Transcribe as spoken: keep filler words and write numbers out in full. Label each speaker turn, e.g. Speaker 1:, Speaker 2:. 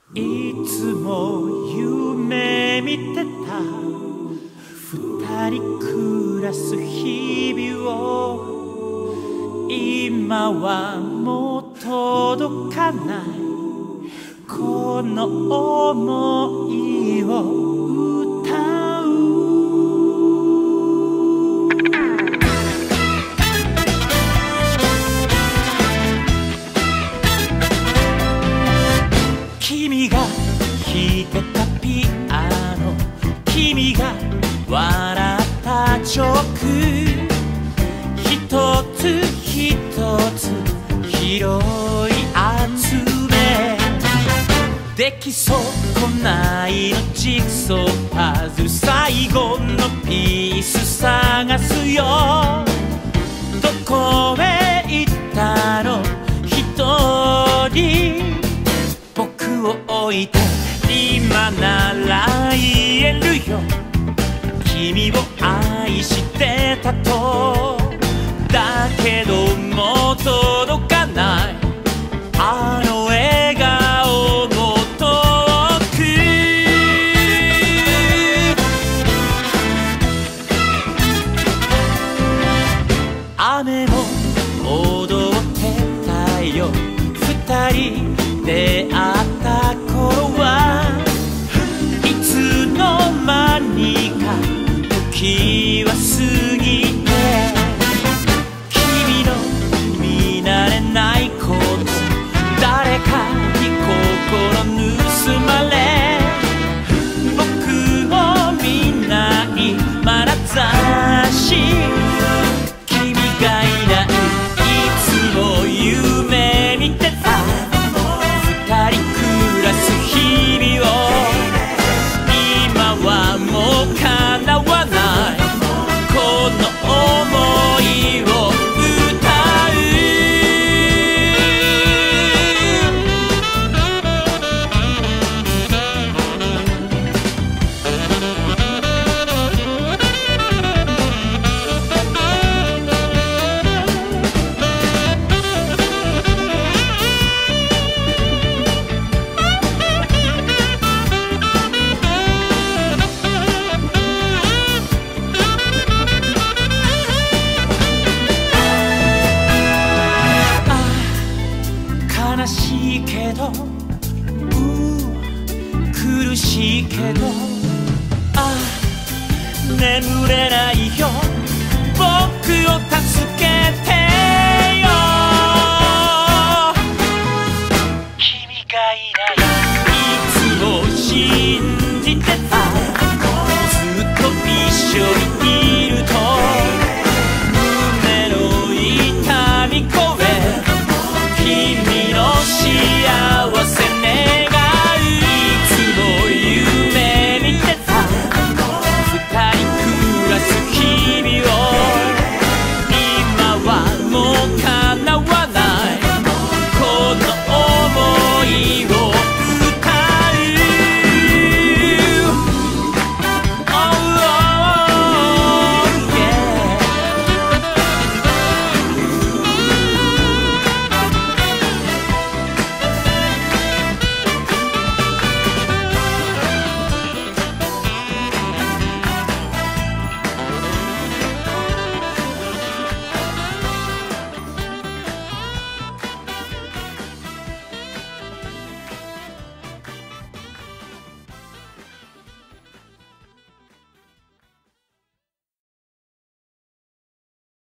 Speaker 1: いつも夢見てた二人暮らす日々を今はもう届かないこの想いを歌う君が弾いてたピアノ君が笑ったチョーク一つ一つ拾い集めできそうこないのジグソーパズル最後のピース探すよどこへ行ったの一人僕を置いて今なら言えるよ君を愛してたとだけどもう届かないあの笑顔も遠く雨も踊ってたよ二人出会った頃はいつの間にか時は過ぎて君の見慣れないこと誰かに心盗まれ僕を見ない眼差し君がいないいつも夢見てた二人暮らす日々を今はもう叶わないこの想いを歌う悲しいけど、苦しいけどああ眠れないよ僕を助けてよ君がいないいつも信じてた